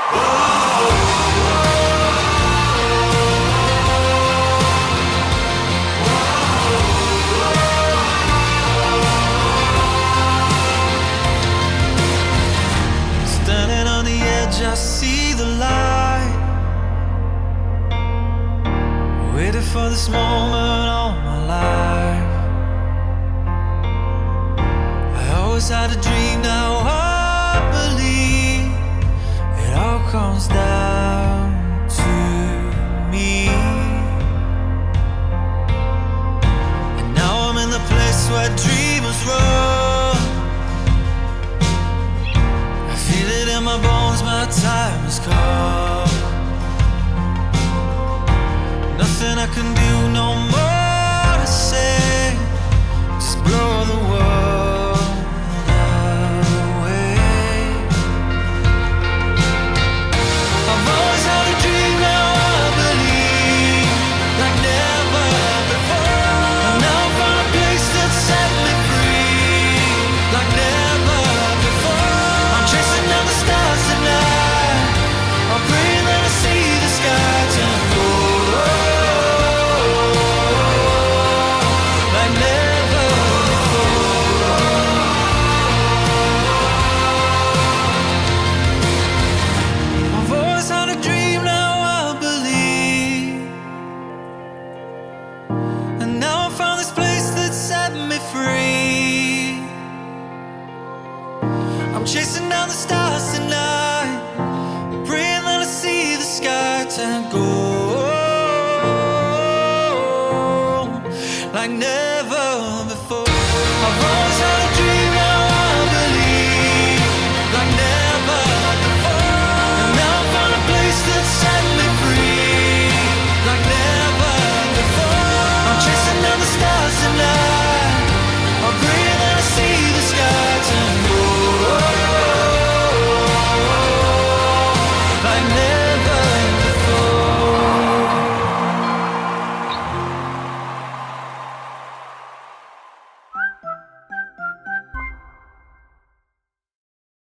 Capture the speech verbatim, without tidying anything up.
I see the light, waited for this moment all my life. I always had a dream, now I believe it all comes down to me. And now I'm in the place where dreamers run. I feel it in my bones, my time has come. Nothing I can do, no more to say, just blow the